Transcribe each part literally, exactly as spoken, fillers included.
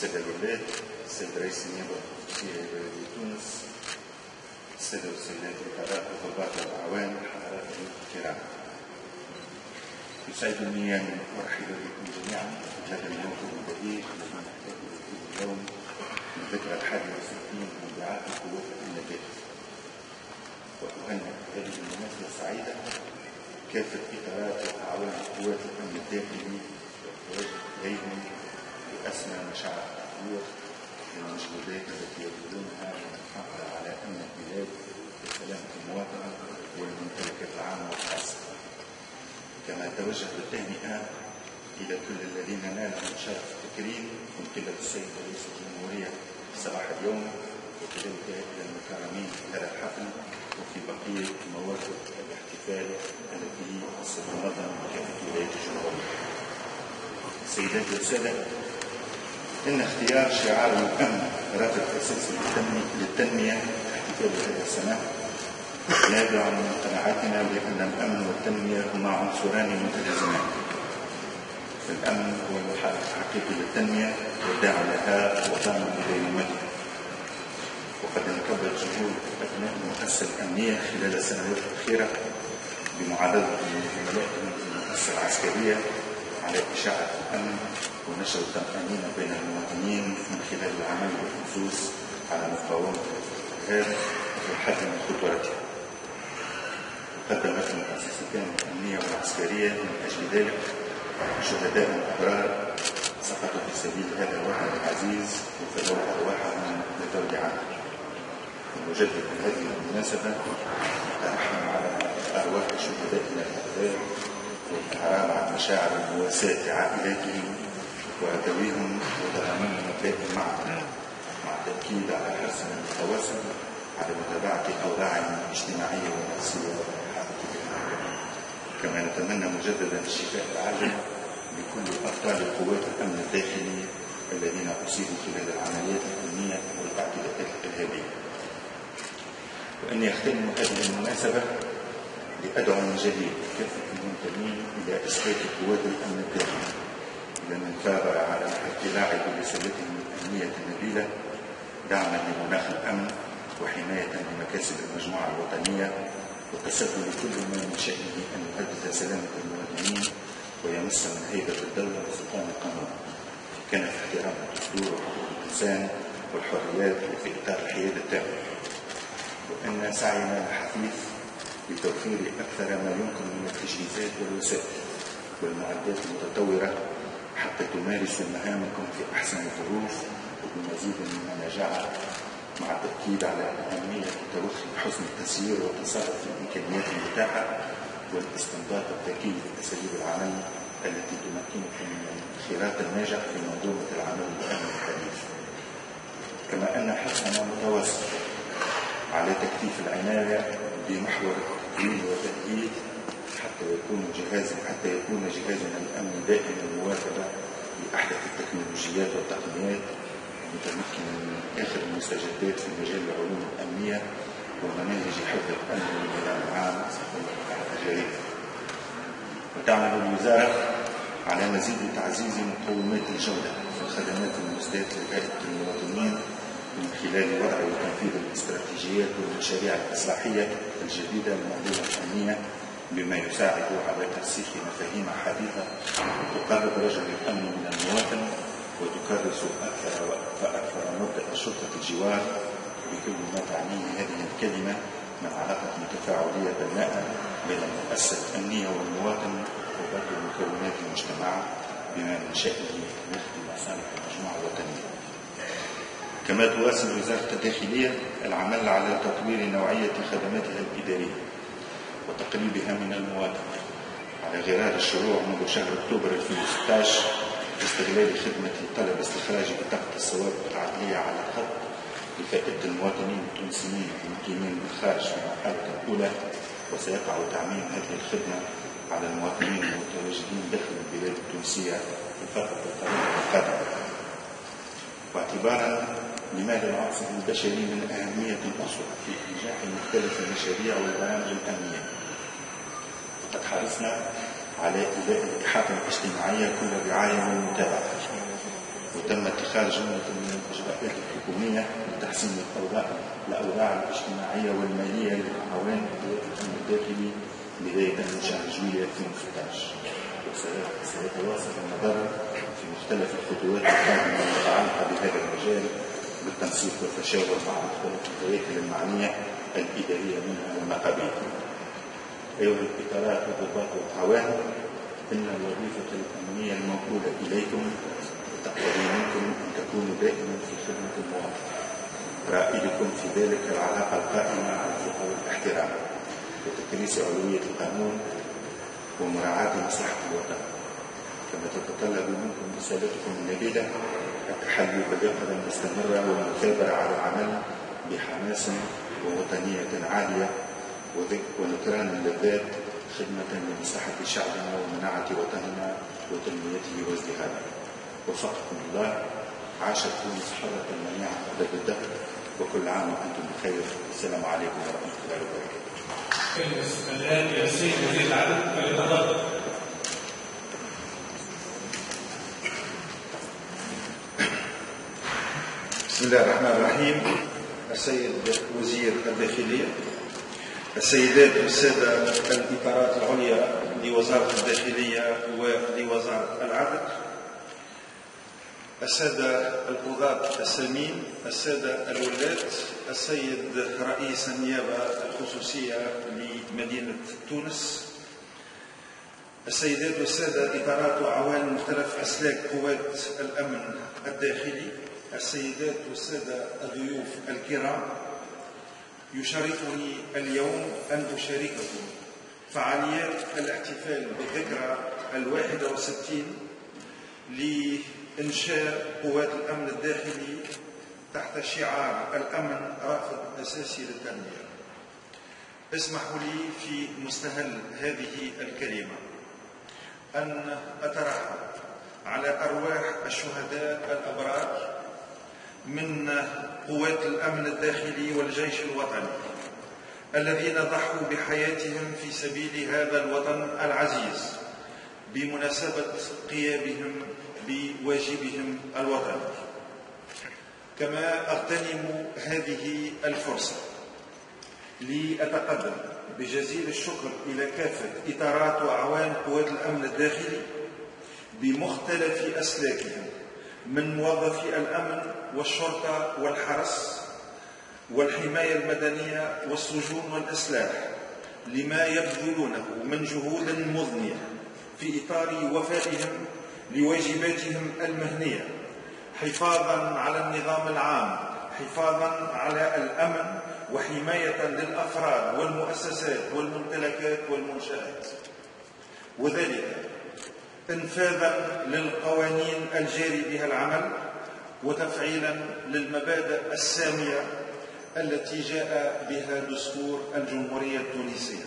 السادة الولاة، السيد رئيس النيابة الخصوصية لبلدية تونس، السادة والسيدات الوكلاء وضباط الأعوان، حضرات الكرام. يسعدني أن أرحب بكم جميعا في هذا الموقف البهيج الذي نحتفل به اليوم من ذكرى الحادي والستين من انبعاث قوات الأمن الداخلي. وأهنئ بهذه المناسبة السعيدة كافة إطارات وأعوان قوات الأمن الداخلي والتوجه إليهم بأسمى مشاعر التقدير للمجهودات التي يبذلونها للمحافظة على أمن البلاد وسلامة المواطن والممتلكات العامة والخاصة. كما توجه بالتهنئة إلى كل الذين نالهم شرف التكريم من قبل السيد رئيس الجمهورية صباح اليوم، وكذلك إلى المكرمين في هذا الحفل وفي بقية مواقف الاحتفال التي ستنظم بكافة ولايات الجمهورية. سيداتي والسادة، إن اختيار شعار الأمن رافد أساسي للتنمية احتفال هذا السنة نابع من قناعتنا بأن الأمن والتنمية هما عنصران متلازمان. فالأمن هو المحرك الحقيقي للتنمية والداعي لها وضامن لدينامتها. وقد انكبت جهود أبناء المؤسسة الأمنية خلال السنوات الأخيرة بمعادلة من زملائهم في المؤسسة العسكرية على إشاعة الأمن ونشر الطمأنينة بين المواطنين من خلال العمل بالخصوص على مقاومة الإرهاب والحد من خطورته. قدمت المؤسستان الأمنية والعسكرية من أجل ذلك شهداء أبرار سقطوا في سبيل هذا الوطن العزيز وفدوا أرواحهم لذوي عنه. ونجدد بهذه المناسبة نترحم على أرواح شهدائنا الأبرار والإعراب عن مشاعر المواساة لعائلاتهم وذويهم وتضامننا دائما معهم، مع التأكيد على حرصنا المتواصل على متابعة أوضاعهم الاجتماعية والنفسية. كما نتمنى مجددا الشفاء العاجل لكل أبطال قوات الأمن الداخلي الذين أصيبوا خلال العمليات الأمنية والاعتداءات الإرهابية. وأني أختم هذه المناسبة لأدعو من جديد كافة المنتمين إلى إسقاط قوات الأمن الداخلي إلى من ثابر على الاطلاع برسالتهم الأمنية النبيلة دعما لمناخ الأمن وحماية لمكاسب المجموعة الوطنية والتسبب لكل من من شأنه أن يهدد سلامة المواطنين ويمس من هيبة الدولة وسلطان القانون كان في احترام الدستور وحقوق الإنسان والحريات وفي إطار الحياد التام. وأن سعينا الحثيث لتوفير أكثر ما يمكن من التجهيزات والوسائل والمعدات المتطورة حتى تمارسوا مهامكم في أحسن الظروف وبمزيد من النجاعة، مع التأكيد على أهمية توخي حسن التسيير والتصرف في الإمكانيات المتاحة والاستنباط الذكي لأساليب العمل التي تمكنكم من الانخراط الناجح في منظومة العمل الأمني الحديث. كما أن حرصنا متواصل على تكثيف العناية بمحور التطوير والتأهيل حتى يكون جهازا حتى يكون جهازنا الأمني دائما مواكبة لأحدث التكنولوجيات والتقنيات متمكنا من آخر المستجدات في مجال العلوم الأمنية ومناهج حفظ الأمن للنظام العام والجريمة. وتعمل الوزارة على مزيد تعزيز مقومات الجودة في الخدمات المسداة لغاية المواطنين من خلال وضع وتنفيذ الاستراتيجيات والمشاريع الإصلاحية الجديدة للمنظومة الأمنية بما يساعد على ترسيخ مفاهيم حديثة تقرب رجل الأمن من المواطن وتكرس أكثر وأكثر مبدأ شرطة الجوار بكل ما تعنيه هذه الكلمة من علاقة متفاعلية بناءة بين المؤسسة الأمنية والمواطن وباقي مكونات المجتمع بما من شأنه يخدم مصالح المجموعة الوطنية. كما تواصل وزارة الداخلية العمل على تطوير نوعية خدماتها الإدارية وتقريبها من المواطن على غرار الشروع منذ شهر أكتوبر ألفين وستة عشر باستغلال خدمة طلب استخراج بطاقة السوابق العدلية على الخط لفائدة المواطنين التونسيين المقيمين بالخارج في المرحلة الأولى. وسيقع تعميم هذه الخدمة على المواطنين المتواجدين داخل البلاد التونسية في الفترة القادمة. واعتبارا لماذا العنصر البشري من أهمية قصوى في إنجاح مختلف المشاريع والبرامج الأمنية، وقد حرصنا على إداء الإحاطة الاجتماعية كل الرعاية والمتابعة وتم اتخاذ جملة من الإجراءات الحكومية لتحسين الأوضاع الأوضاع الاجتماعية والمالية للأعوان الأمن الداخلي بداية من شهر جويلية ألفين وستة عشر، وسيتواصل النظر في مختلف الخطوات القادمة المتعلقة بهذا المجال بالتنسيق والتشاور مع مختلف الهياكل المعنية الإدارية منها والمقابل. أيها الإطارات والضباط والأعوان، إن الوظيفة الأمنية الموكولة إليكم تقتضي منكم أن تكونوا دائما في خدمة المواطن، رائدكم في ذلك العلاقة القائمة على الثقة والاحترام وتكريس علوية القانون ومراعاة مصلحة الوطن، كما تتطلب منكم رسالتكم النبيلة التحلي باليقظة المستمرة والمثابرة على العمل بحماس ووطنية عالية ونكران اللذات خدمة لمصلحة شعبنا ومناعة وطننا وتنميته وازدهاره. وفقكم الله. عاشت تونس حرة منيعة أبد الدهر، وكل عام وأنتم بخير. السلام عليكم ورحمة الله وبركاته. الآن يا سيد وزير العدل فليتفضل. بسم الله الرحمن الرحيم. السيد وزير الداخلية، السيدات والسادة الإطارات العليا لوزارة الداخلية ولوزارة العدل، السادة القضاة السامين، السادة الولاة، السيد رئيس النيابة الخصوصية لمدينة تونس، السيدات والسادة إطارات وأعوان مختلف أسلاك قوات الأمن الداخلي، السيدات والسادة الضيوف الكرام، يشرفني اليوم أن أشارككم فعاليات الاحتفال بالذكرى الواحدة والستين لإنشاء قوات الأمن الداخلي تحت شعار الأمن رافد أساسي للتنمية. اسمحوا لي في مستهل هذه الكلمة أن أترحم على أرواح الشهداء الأبرار من قوات الأمن الداخلي والجيش الوطني الذين ضحوا بحياتهم في سبيل هذا الوطن العزيز بمناسبة قيامهم بواجبهم الوطني. كما أغتنم هذه الفرصة لأتقدم بجزيل الشكر إلى كافة إطارات وأعوان قوات الأمن الداخلي بمختلف أسلاكهم من موظفي الأمن والشرطة والحرس والحماية المدنية والسجون والإصلاح لما يبذلونه من جهود مضنية في إطار وفائهم لواجباتهم المهنية، حفاظا على النظام العام، حفاظا على الأمن، وحماية للأفراد والمؤسسات والممتلكات والمنشآت، وذلك انفاذا للقوانين الجاري بها العمل وتفعيلا للمبادئ السامية التي جاء بها دستور الجمهورية التونسية.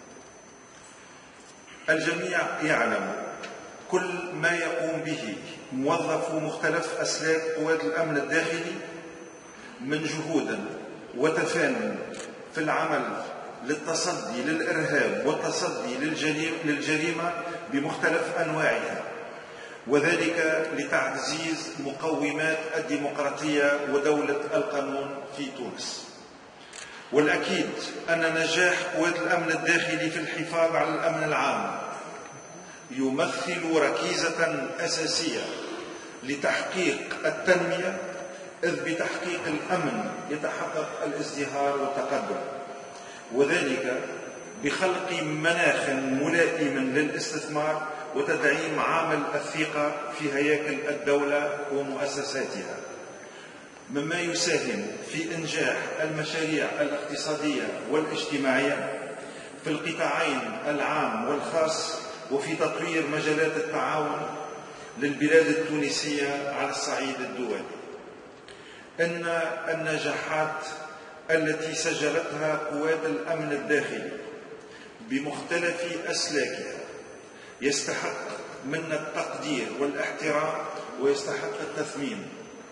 الجميع يعلم كل ما يقوم به موظفو مختلف أسلاك قوات الأمن الداخلي من جهود وتفان في العمل للتصدي للإرهاب والتصدي للجريمة بمختلف أنواعها، وذلك لتعزيز مقومات الديمقراطية ودولة القانون في تونس. والأكيد أن نجاح قوات الأمن الداخلي في الحفاظ على الأمن العام يمثل ركيزة أساسية لتحقيق التنمية، إذ بتحقيق الأمن يتحقق الازدهار والتقدم، وذلك بخلق مناخ ملائم للاستثمار وتدعيم عامل الثقة في هياكل الدولة ومؤسساتها، مما يساهم في إنجاح المشاريع الاقتصادية والاجتماعية في القطاعين العام والخاص، وفي تطوير مجالات التعاون للبلاد التونسية على الصعيد الدولي. إن النجاحات التي سجلتها قوات الأمن الداخلي بمختلف أسلاكها يستحق منا التقدير والاحترام ويستحق التثمين،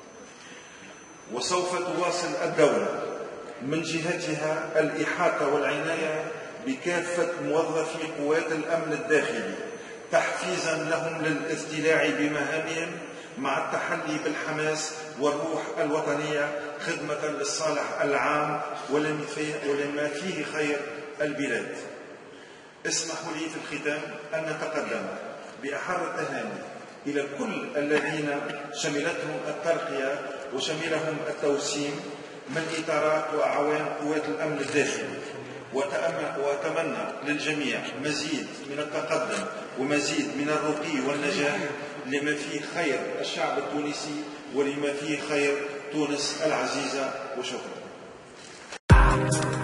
وسوف تواصل الدولة من جهتها الإحاطة والعناية بكافة موظفي قوات الأمن الداخلي تحفيزا لهم للاستيلاء بمهامهم مع التحلي بالحماس والروح الوطنية خدمة للصالح العام ولما فيه خير البلاد. اسمحوا لي في الختام أن نتقدم بأحر التهاني إلى كل الذين شملتهم الترقية وشملهم التوسيم من إطارات وأعوان قوات الأمن الداخلي، وأتمنى للجميع مزيد من التقدم ومزيد من الرقي والنجاح لما فيه خير الشعب التونسي ولما فيه خير تونس العزيزة. وشكرا.